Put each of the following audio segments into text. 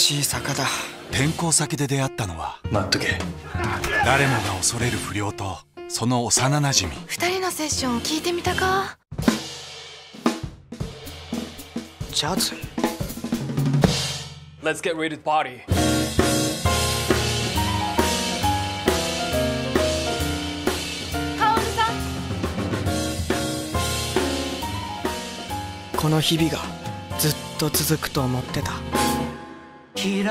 しい坂だ。 転校先で出会ったのは、 待っとけ。 誰もが恐れる不良とその幼なじみ。 二人のセッションを聞いてみたか。 ジャズ。 Let's get ready to party. カオルさん。 この日々がずっと続くと思ってた。君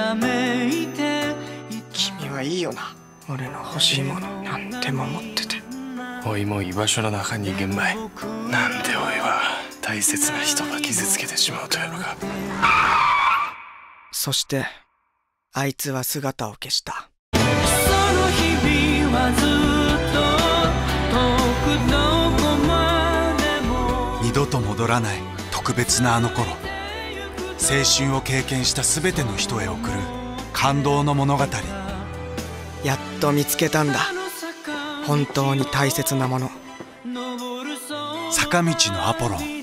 はいいよな。俺の欲しいものなんでも持ってて。 おいも居場所の中に玄米。なんでおいは大切な人ば傷つけてしまうとやろか。 そしてあいつは姿を消した。 その日々はずっと遠くどこまでも。 二度と戻らない特別なあの頃、青春を経験した全ての人へ送る感動の物語。 やっと見つけたんだ、本当に大切なもの。 坂道のアポロン。